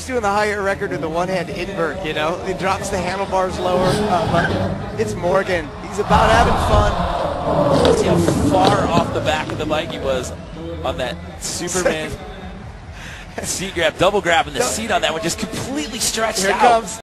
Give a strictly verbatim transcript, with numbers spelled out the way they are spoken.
He's doing the higher record with the one-hand invert, you know? He drops the handlebars lower, uh, but it's Morgan. He's about having fun. See how far off the back of the bike he was on that Superman seat grab, double grab, and the seat on that one just completely stretched Here out. Comes